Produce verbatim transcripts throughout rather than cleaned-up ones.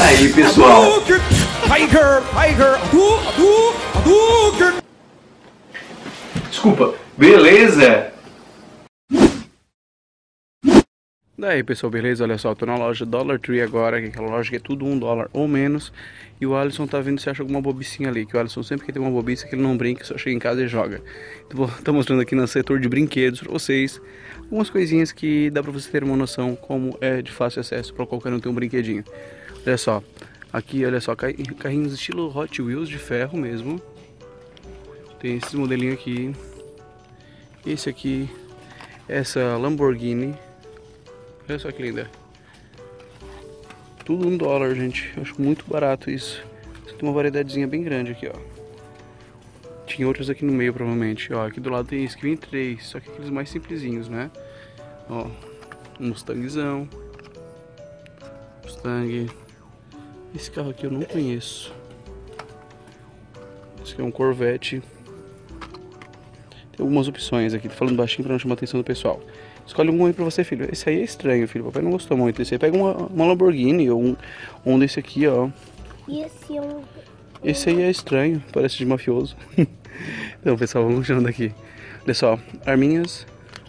aí, pessoal? Tiger, Tiger, Adu, Adu, Adu. Desculpa, beleza? Daí pessoal, beleza? Olha só, tô na loja Dollar Tree agora, que é aquela loja que é tudo um dólar ou menos. E o Alisson tá vendo se acha alguma bobicinha ali, que o Alisson sempre que tem uma bobiça que ele não brinca, só chega em casa e joga. Então vou tô mostrando aqui no setor de brinquedos pra vocês algumas coisinhas que dá pra você ter uma noção como é de fácil acesso pra qualquer um ter um brinquedinho. Olha só, aqui olha só, carrinhos estilo Hot Wheels de ferro mesmo. Tem esses modelinhos aqui. Esse aqui, essa Lamborghini. Olha só que linda. Tudo um dólar, gente. Eu acho muito barato isso. Tem uma variedadezinha bem grande aqui, ó. Tinha outros aqui no meio, provavelmente. Ó, aqui do lado tem esse que vem três. Só que aqueles mais simplesinhos, né? Ó, um Mustangzão. Mustang. Esse carro aqui eu não conheço. Esse aqui é um Corvette. Tem algumas opções aqui. Tô falando baixinho pra não chamar a atenção do pessoal. Escolhe um aí pra você, filho. Esse aí é estranho, filho. Papai não gostou muito. Esse aí pega uma, uma Lamborghini ou um, um desse aqui, ó. E esse é um... Esse aí é estranho. Parece de mafioso. Então, pessoal, vamos continuando aqui. Olha só. Arminhas.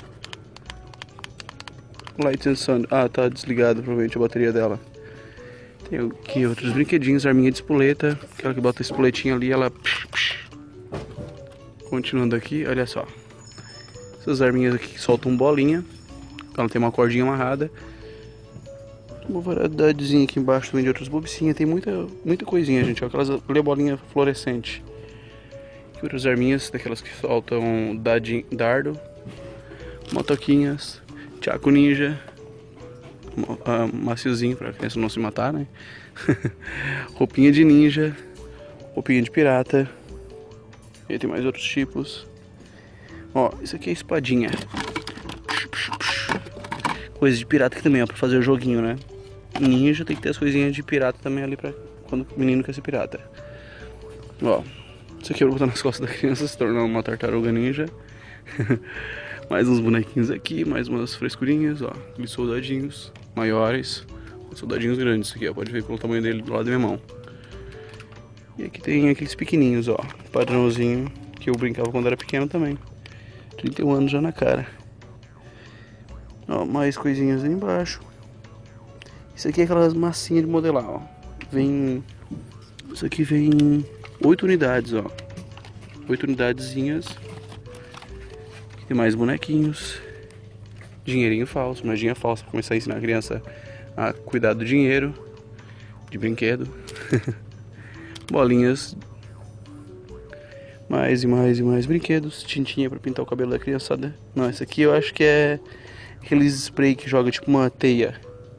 Light and Sun. Ah, tá desligado, provavelmente, a bateria dela. Tem aqui outros brinquedinhos. Arminha de espoleta. Aquela que bota a espoletinha ali, ela... Continuando aqui, olha só. Essas arminhas aqui que soltam bolinha. Ela tem uma cordinha amarrada. Uma variedadezinha aqui embaixo também de outras bobicinhas. Tem muita, muita coisinha, gente. Ó, aquelas bolinha fluorescente. Aqui outras arminhas, daquelas que soltam dadinho, dardo. Motoquinhas. Chaco ninja. Uh, maciozinho pra criança não se matar, né? Roupinha de ninja. Roupinha de pirata. E aí tem mais outros tipos. Ó, isso aqui é espadinha. Coisa de pirata aqui também, ó, pra fazer o joguinho, né? Ninja tem que ter as coisinhas de pirata também ali pra quando o menino quer ser pirata. Ó, isso aqui eu vou botar nas costas da criança, se tornar uma tartaruga ninja. Mais uns bonequinhos aqui, mais umas frescurinhas, ó. Aqueles soldadinhos maiores. Soldadinhos grandes, isso aqui, ó. Pode ver pelo tamanho dele do lado da minha mão. E aqui tem aqueles pequenininhos, ó. Padrãozinho que eu brincava quando era pequeno também. trinta e um anos já na cara. Ó, mais coisinhas ali embaixo. Isso aqui é aquelas massinhas de modelar, ó. Vem... Isso aqui vem oito unidades, ó. oito unidadezinhas. Aqui tem mais bonequinhos. Dinheirinho falso, moedinha falsa pra começar a ensinar a criança a cuidar do dinheiro. De brinquedo. Bolinhas. Mais e mais e mais brinquedos. Tintinha pra pintar o cabelo da criançada. Não, esse aqui eu acho que é aqueles spray que joga tipo uma teia.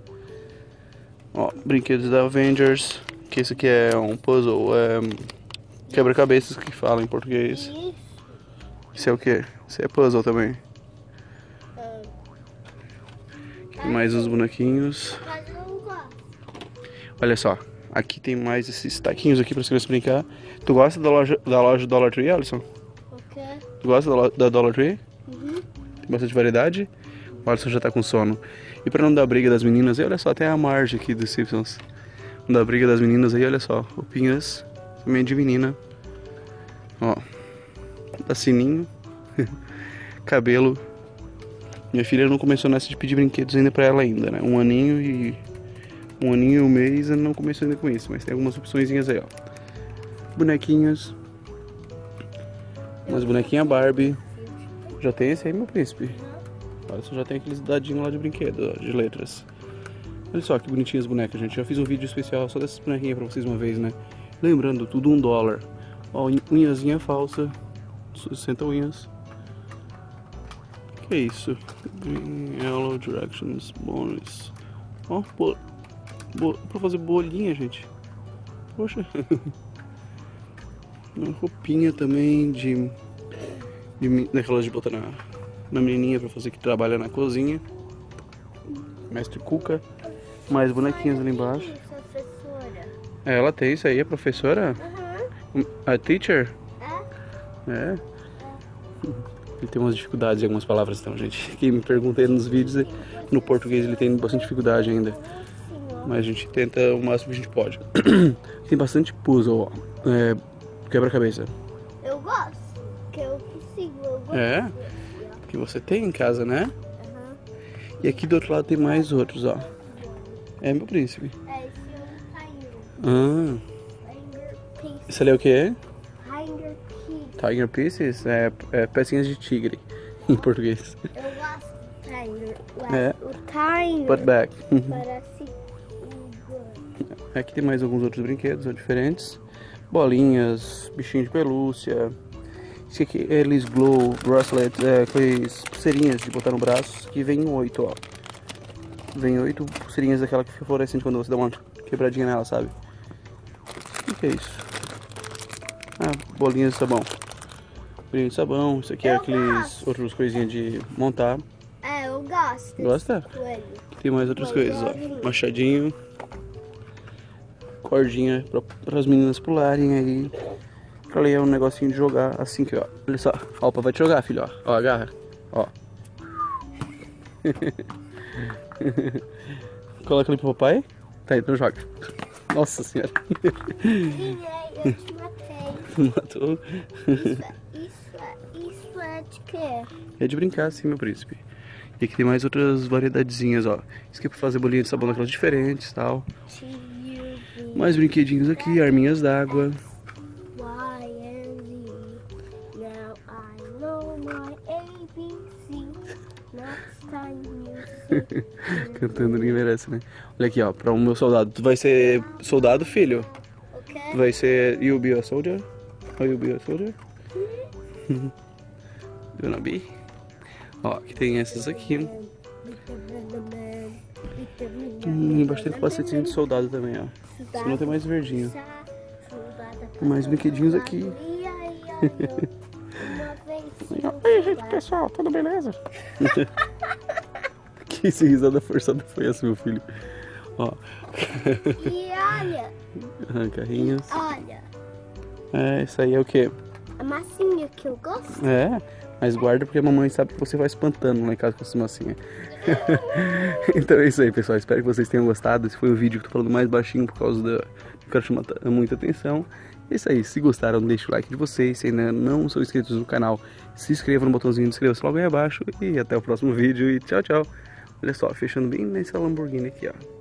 Ó, brinquedos da Avengers. Que esse aqui é um puzzle. É quebra-cabeças que fala em português. Isso é o que? Isso é puzzle também. Aqui mais uns bonequinhos. Olha só. Aqui tem mais esses taquinhos aqui para as crianças brincar. Tu gosta da loja, da loja Dollar Tree, Alisson? O quê? Tu gosta da, da Dollar Tree? Uhum. Tem bastante variedade? O Alisson já tá com sono. E para não dar briga das meninas, olha só, tem a Marge aqui dos Simpsons. Não dar briga das meninas aí, olha só. Roupinhas também de menina. Ó. Dá sininho. Cabelo. Minha filha não começou nessa de pedir brinquedos ainda pra ela ainda, né? Um aninho e... Um aninho e um mês, ela não começou ainda com isso, mas tem algumas opçõezinhas aí, ó. Bonequinhas. Umas bonequinhas Barbie. Já tem esse aí, meu príncipe? Olha só, já tem aqueles dadinhos lá de brinquedo, ó, de letras. Olha só que bonitinhas as bonecas, gente. Já fiz um vídeo especial só dessas bonequinhas pra vocês uma vez, né? Lembrando, tudo um dólar. Ó, unhazinha falsa. sessenta unhas. Que é isso? Green, yellow, directions, bonus. Ó, pô. Bo pra fazer bolinha, gente. Poxa. Uma roupinha também de, de daquelas de botar na, na menininha pra fazer que trabalha na cozinha. Mestre Cuca. Mais bonequinhas ali embaixo. Professora. É, ela tem isso aí, a professora? Uhum. A teacher? É? É. Ele tem umas dificuldades em algumas palavras, então, gente. Quem me pergunta aí nos vídeos, no português ele tem bastante dificuldade ainda. Mas a gente tenta o máximo que a gente pode. Tem bastante puzzle, ó. É, quebra-cabeça. Eu gosto, que eu consigo, eu gosto. É? desse, Que você tem em casa, né? ó. Aham. E aqui do outro lado tem mais outros, ó. É, meu príncipe. É, esse é um Tiger. Ah, Tiger Piece. isso ali é o quê? Tiger Piece. Tiger Pieces? É, é pecinhas de tigre, em português. Eu gosto do Tiger. É. O Tiger Put back. parece um good. Aqui tem mais alguns outros brinquedos, ó, diferentes. Bolinhas, bichinho de pelúcia. Isso aqui é Liz Glow, bracelet, é, coisas, pulseirinhas de botar no braço. Que vem oito, ó. Vem oito pulseirinhas daquela que fica fluorescente quando você dá uma quebradinha nela, sabe? O que é isso? Ah, bolinhas de sabão. Bolinha de sabão. Isso aqui é Eu aqueles gosto. outros coisinhas de montar. É, eu gosto. desse Gosta? coelho. Tem mais outras Bolinha. coisas, ó. Machadinho. Cordinha para as meninas pularem aí. Ali é um negocinho de jogar assim que ó. Olha só. Ó, o papai vai te jogar, filho, ó. Ó, agarra. Ó. Coloca ali pro papai. Tá, então joga. Nossa senhora. Tirei, eu te matei. Matou. Isso é, isso é, isso é de quê? É de brincar sim, meu príncipe. E aqui tem mais outras variedadezinhas, ó. Isso aqui é pra fazer bolinha de sabão daquelas diferentes e tal. T, U, V, Mais brinquedinhos aqui, arminhas d'água. Y, and Z. Now I know my A B C. Next time you see. Cantando ninguém merece, né? Olha aqui, ó, pra o meu soldado. Tu vai ser soldado, filho? Tu Okay? vai ser... You'll be a soldier? Or you'll be a soldier? You wanna be? Ó, aqui tem essas aqui. Hum, embaixo tem capacetinho de soldado também, ó. Só não tem mais verdinho. Tem mais brinquedinhos aqui. E aí, gente, pessoal, tudo beleza? Que risada forçada foi essa, meu filho? Ó. E olha, Carrinhos. olha, É, isso aí é o quê? a massinha que eu gosto. É, mas guarda porque a mamãe sabe que você vai espantando lá em casa com essa massinha. Então é isso aí, pessoal. Espero que vocês tenham gostado. Esse foi o vídeo que eu tô falando mais baixinho por causa da... Não quero chamar muita atenção. É isso aí. Se gostaram, deixa o like de vocês. Se ainda não são inscritos no canal, se inscreva no botãozinho de inscreva-se logo aí abaixo. E até o próximo vídeo. E tchau, tchau. Olha só, fechando bem nessa Lamborghini aqui, ó.